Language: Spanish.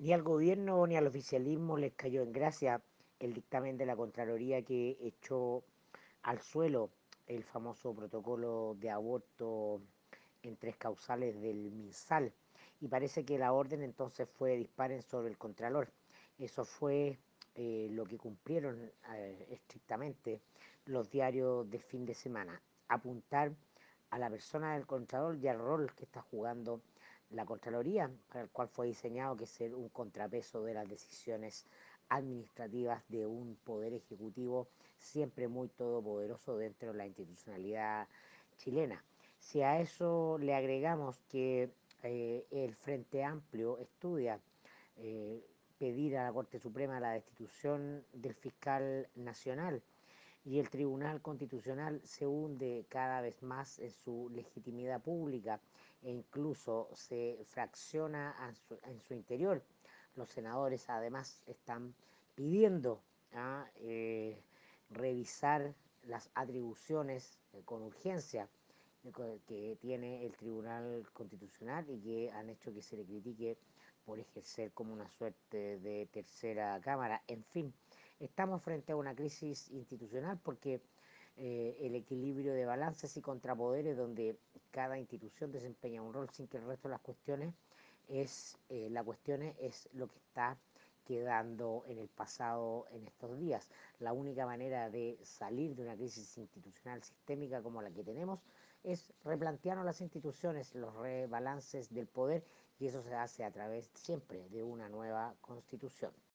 Ni al gobierno ni al oficialismo les cayó en gracia el dictamen de la Contraloría que echó al suelo el famoso protocolo de aborto en tres causales del MinSal. Y parece que la orden entonces fue disparen sobre el Contralor. Eso fue lo que cumplieron estrictamente los diarios del fin de semana. Apuntar a la persona del Contralor y al rol que está jugando la Contraloría, para el cual fue diseñado que es ser un contrapeso de las decisiones administrativas de un poder ejecutivo siempre muy todopoderoso dentro de la institucionalidad chilena. Si a eso le agregamos que el Frente Amplio estudia eh, pedir a la Corte Suprema la destitución del fiscal nacional y el Tribunal Constitucional se hunde cada vez más en su legitimidad pública e incluso se fracciona en su interior. Los senadores además están pidiendo a revisar las atribuciones con urgencia que tiene el Tribunal Constitucional y que han hecho que se le critique por ejercer como una suerte de tercera cámara. En fin, estamos frente a una crisis institucional porque el equilibrio de balances y contrapoderes donde cada institución desempeña un rol sin que el resto de las cuestiones la cuestión es lo que está quedando en el pasado en estos días. La única manera de salir de una crisis institucional sistémica como la que tenemos es replantearnos las instituciones, los rebalances del poder y eso se hace a través siempre de una nueva constitución.